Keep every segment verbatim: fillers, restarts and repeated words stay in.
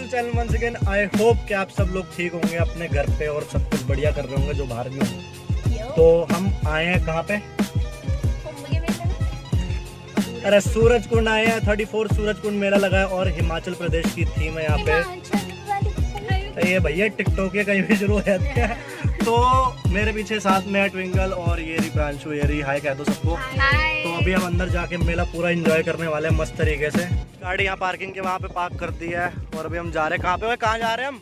Channel once again. I hope कि आप सब लोग ठीक होंगे अपने घर पे और सब कुछ बढ़िया कर रहे होंगे जो बाहर भी होंगे। तो हम आए हैं कहाँ पे? अरे सूरज कुंड आए हैं। थर्टी फोर सूरज कुंड मेला लगा है और हिमाचल प्रदेश की थीम है यहाँ पे। ये भैया टिकटॉक के कहीं भी शुरू हो जाते हैं। तो मेरे पीछे साथ में है ट्विंकल और ये री प्रांशु, ये री हाय कह दो सबको। तो अभी हम अंदर जाके मेला पूरा एंजॉय करने वाले हैं मस्त तरीके से। गाड़ी यहाँ पार्किंग के वहाँ पे पार्क कर दी है और अभी हम जा रहे हैं। कहाँ पे? कहाँ जा रहे हैं हम?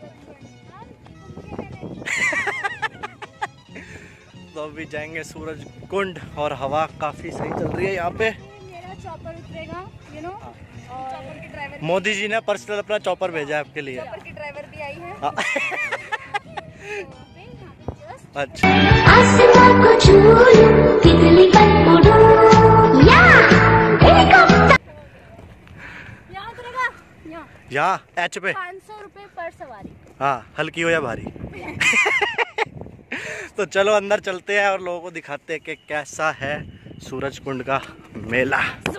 तो अभी जाएंगे सूरज कुंड और हवा काफी सही चल रही है यहाँ पे। मेरा चॉपर उतरेगा, यू नो, और चॉपर की ड्राइवर मोदी जी ने पर्सनल अपना चॉपर भेजा है आपके लिए। चॉपर की ड्राइवर भी आई है। अच्छा, यहाँ एच पे पाँच सौ रुपए पर सवारी। हाँ, हल्की हो या भारी। तो चलो अंदर चलते हैं और लोगों को दिखाते हैं कि कैसा है सूरज कुंड का मेला।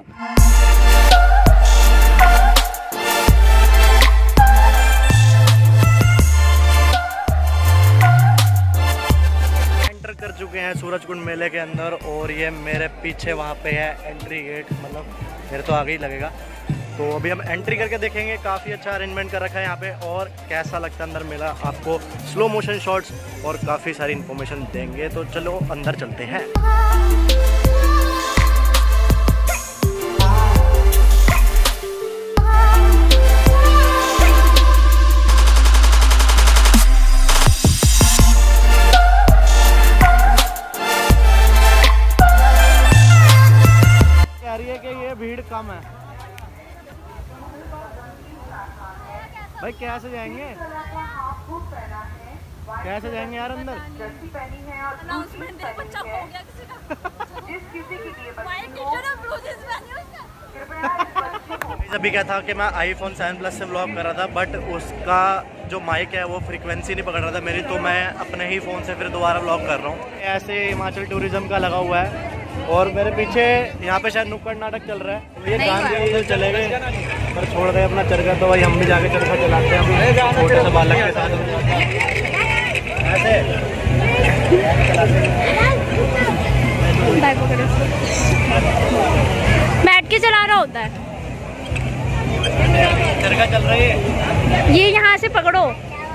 एंटर कर चुके हैं सूरज कुंड मेले के अंदर और ये मेरे पीछे वहाँ पे है एंट्री गेट, मतलब मेरे तो आगे ही लगेगा। तो अभी हम एंट्री करके देखेंगे। काफ़ी अच्छा अरेंजमेंट कर रखा है यहाँ पे और कैसा लगता है अंदर मेला, आपको स्लो मोशन शॉट्स और काफ़ी सारी इन्फॉर्मेशन देंगे। तो चलो अंदर चलते हैं। कह रही है कि ये भीड़ कम है। भाई कैसे जाएंगे? कैसे जाएंगे यार अंदर? अनाउंसमेंट है, बच्चा हो गया किसी का। जिस किसी की लिए अभी क्या था कि मैं आईफोन सेवन प्लस से व्लॉग कर रहा था, बट उसका जो माइक है वो फ्रीक्वेंसी नहीं पकड़ रहा था मेरी, तो मैं अपने ही फ़ोन से फिर दोबारा व्लॉग कर रहा हूँ। ऐसे हिमाचल टूरिज्म का लगा हुआ है और मेरे पीछे यहाँ पे शायद नुक्कड़ नाटक चल रहा है। ये गांधी उधर चले गए पर छोड़ गए अपना चरखा, तो भाई हम भी जाके चरखा चलाते हैं छोटे से बालक के साथ। ऐसे बैठ के चला रहा होता है। चरखा चल रही है, ये यहाँ से पकड़ो।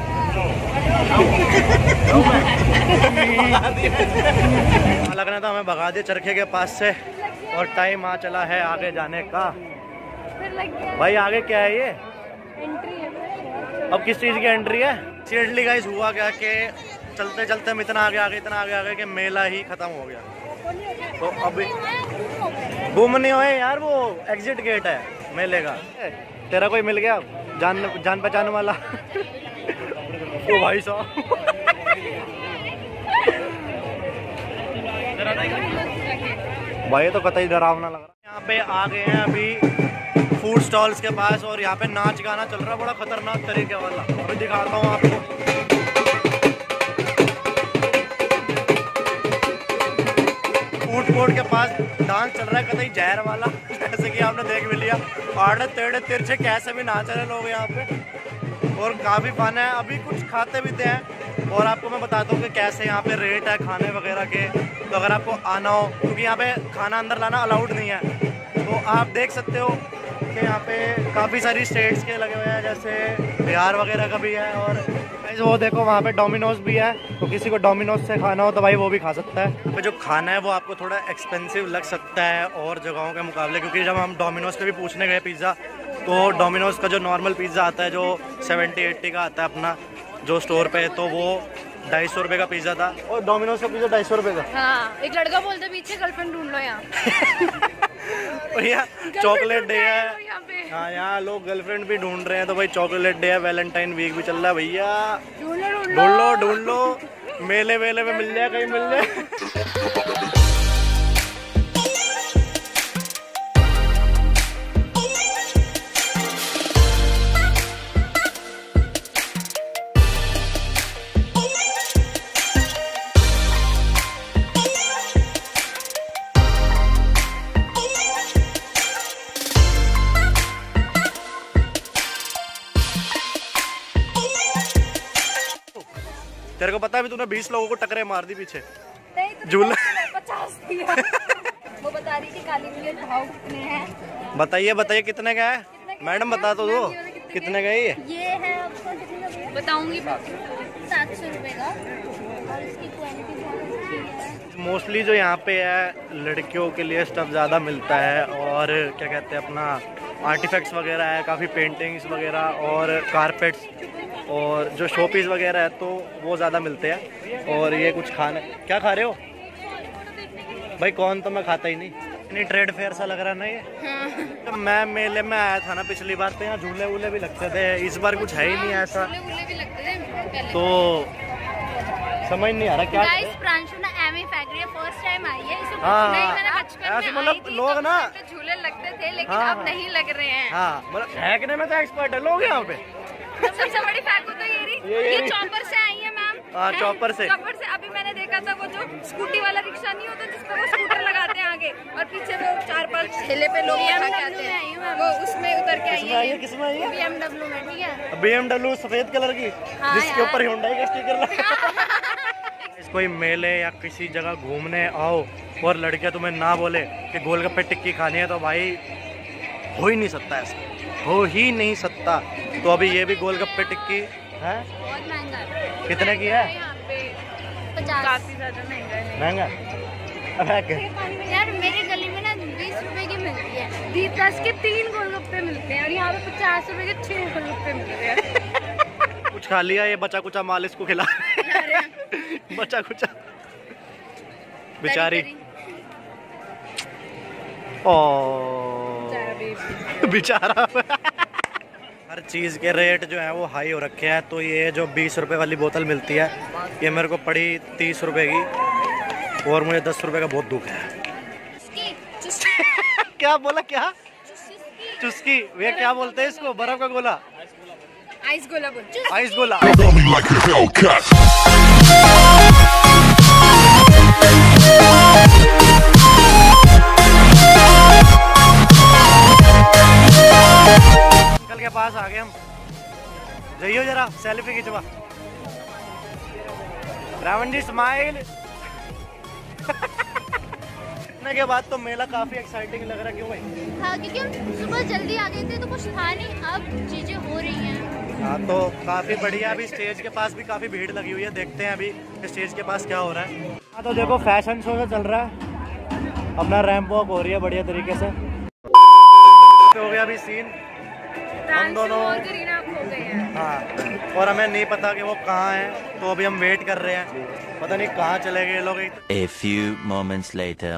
लगना था हमें भगा दिया चरखे के पास से और टाइम आ चला है आगे जाने का। भाई आगे क्या है? ये एंट्री है। अब किस चीज़ की एंट्री है? सीरियसली गाइस हुआ क्या कि चलते चलते हम इतना आगे आगे इतना आगे आगे कि मेला ही खत्म हो गया। तो अभी गुम नहीं हुए यार, वो एग्जिट गेट है मेले का। तेरा कोई मिल गया जान जान पहचान वाला? ओ भाई साहब, भाई तो कतई डरावना लग रहा है। यहाँ पे आ गए हैं अभी फूड स्टॉल्स के पास और यहाँ पे नाच गाना चल रहा है बड़ा खतरनाक तरीके वाला। अभी दिखाता हूँ आपको। फूड कोर्ट के पास डांस चल रहा है कतई जहर वाला, जैसे कि आपने देख भी लिया। आड़े टेढ़े तिरछे कैसे भी नाच रहे लोग यहाँ पे और काफ़ी फन है। अभी कुछ खाते पीते हैं और आपको मैं बताता हूँ कि कैसे यहाँ पे रेट है खाने वगैरह के। तो अगर आपको आना हो, क्योंकि यहाँ पे खाना अंदर लाना अलाउड नहीं है, तो आप देख सकते हो कि यहाँ पे काफ़ी सारी स्टेट्स के लगे हुए हैं, जैसे बिहार वगैरह का भी है। और वो देखो वहाँ पे डोमिनोज भी है, तो किसी को डोमिनोज से खाना हो तो भाई वो भी खा सकता है। यहाँ पे जो खाना है वो आपको थोड़ा एक्सपेंसिव लग सकता है और जगहों के मुकाबले, क्योंकि जब हम डोमिनोज पे भी पूछने गए पिज़्ज़ा, तो डोमिनोज का जो नॉर्मल पिज़्ज़ा आता है जो सेवेंटी एट्टी का आता है अपना जो स्टोर पे, तो वो ढाई सौ रुपये का पिज़्ज़ा था। और डोमिनोज का पिज़्ज़ा ढाई सौ रुपये का। हाँ, एक लड़का बोलते पीछे गर्लफ्रेंड ढूंढ लो यहाँ। भैया चॉकलेट डे है हाँ, यहाँ लोग गर्लफ्रेंड भी ढूंढ रहे हैं। तो भाई चॉकलेट डे है, वैलेंटाइन वीक भी चल रहा है भैया। ढूंढ लो ढूंढ लो, मेले वेले में मिल जाए, कहीं मिल जाए। को पता है अभी तूने बीस लोगों को टकरे मार दी पीछे नहीं झूला। पचास दिया। वो बता रही थी काली मिर्च भाव कितने हैं। बताइए बताइए कितने का है मैडम, बता तो दो कितने का है ये? ये है आपको कितने का बताऊंगी, सात सौ रुपए का और इसकी क्वालिटी बहुत अच्छी है। मोस्टली जो यहाँ पे है लड़कियों के लिए स्टफ ज़्यादा मिलता है और क्या कहते हैं अपना आर्टिफैक्ट्स वगैरह है, काफ़ी पेंटिंग्स वगैरह और कारपेट्स और जो शो पीस वगैरह है तो वो ज़्यादा मिलते हैं। और ये कुछ खाना, क्या खा रहे हो भाई? कौन तो मैं खाता ही नहीं। नहीं ट्रेड फेयर सा लग रहा है ना ये। हाँ। तो मैं मेले में आया था ना पिछली बार, तो यहाँ झूले वूले भी लगते थे, इस बार कुछ है ही नहीं ऐसा। झूले भी लगते थे तो समझ नहीं आ रहा क्या। गाइस प्रांशु ना एमी फैक्ट्री फर्स्ट टाइम आई है। इससे हाँ, नहीं मैंने बचपन में मतलब लोग ना झूले लगते थे लेकिन हाँ, अब नहीं लग रहे हैं। हाँ मतलब फेंकने में तो एक्सपर्ट है लोग यहाँ पे। सबसे बड़ी फैक्ट तो ये रही, ये, ये चॉपर से आई है मैम। हाँ चॉपर से। चॉपर से अभी मैंने देखा था वो जो स्कूटी वाला रिक्शा नहीं होता जिस पर वो स्कूटर लगाते हैं आगे और पीछे वो चार पांच ठेले पे लोग उठा के आते हैं, वो उसमें उतर के आई है। किसमें आई है? बीएमडब्ल्यू में। ठीक है बीएमडब्ल्यू सफेद कलर की जिसके ऊपर हुंडई का स्टिकर लगा। कोई मेले या किसी जगह घूमने आओ और लड़कियां तुम्हें ना बोले कि गोलगप्पे टिक्की खानी है तो भाई हो ही नहीं सकता, ऐसा हो ही नहीं सकता। तो अभी ये भी गोलगप्पे टिक्की है, बहुत महंगा है। कितने की है? यहाँ पे पचास। काफी ज्यादा महंगा है। महंगा? यार मेरे गली में ना बीस रुपए की मिलती है, बीस दस के तीन गोलगप्पे मिलते हैं और यहाँ पे पचास रुपए के छह गोलगप्पे मिलते हैं। कुछ खा लिया, ये बचा कुचा माल इसको खिला। बचा कुचा बेचारी। ओ बेचारा। हर चीज़ के रेट जो है वो हाई हो रखे हैं। तो ये जो बीस रुपए वाली बोतल मिलती है ये मेरे को पड़ी तीस रुपए की और मुझे दस रुपए का बहुत दुख है। क्या बोला? क्या चुस्की? वे क्या बोलते हैं इसको? बर्फ का गोला? आइस गोला बोल। आइस गोला। अंकल के पास आ गए हम, जाइयो जरा सेल्फी खिंचवा। रावण जी स्माइल। के बाद तो मेला काफी एक्साइटिंग लग रहा है। क्यों भाई? हाँ क्योंकि हम सुबह जल्दी आ गए थे तो कुछ था नहीं, अब चीजें हो रही हैं। हाँ तो काफी बढ़िया। अभी स्टेज के पास भी काफी भीड़ लगी हुई है, देखते हैं अभी स्टेज के पास क्या हो रहा है। हाँ तो देखो फैशन शो से चल रहा है, अपना रैंप वॉक हो रही है बढ़िया तरीके से। हो गया अभी सीन हम दोनों खो गए हैं। हाँ और हमें नहीं पता कि वो कहाँ है, तो अभी हम वेट कर रहे हैं, पता नहीं कहाँ चले गए लोग। A few moments later.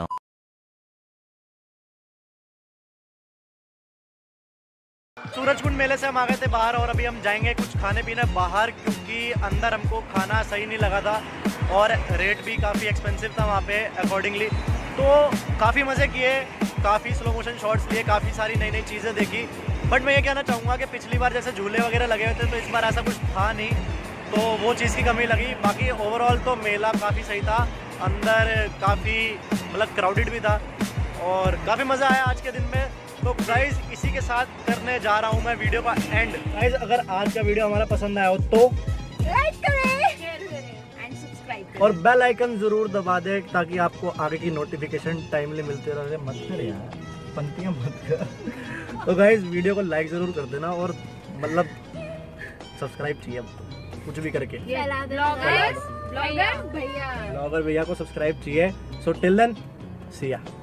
Surajkund मेले से हम आ गए थे बाहर और अभी हम जाएंगे कुछ खाने पीने बाहर, क्योंकि अंदर हमको खाना सही नहीं लगा था और रेट भी काफ़ी एक्सपेंसिव था वहाँ पे अकॉर्डिंगली। तो काफ़ी मज़े किए, काफ़ी स्लो मोशन शॉट्स लिए, काफ़ी सारी नई नई चीज़ें देखी। बट मैं ये कहना चाहूँगा कि पिछली बार जैसे झूले वगैरह लगे हुए थे तो इस बार ऐसा कुछ था नहीं, तो वो चीज़ की कमी लगी। बाकी ओवरऑल तो मेला काफ़ी सही था, अंदर काफ़ी मतलब क्राउडेड भी था और काफ़ी मज़ा आया आज के दिन में। तो गाइज इसी के साथ करने जा रहा हूँ मैं वीडियो का एंड। गाइज अगर आज का वीडियो हमारा पसंद आया हो तो लाइक करें, शेयर करें एंड सब्सक्राइब करें और बेल आइकन जरूर दबा दें ताकि आपको आगे की नोटिफिकेशन टाइमली मिलते रहे। मत कर यार, पंक्तियाँ मत कर। तो गाइज वीडियो को लाइक जरूर कर देना और मतलब सब्सक्राइब चाहिए अब कुछ भी करके। ब्लॉगर भैया ब्लॉगर भैया को सब्सक्राइब चाहिए। सो टिल देन सी या।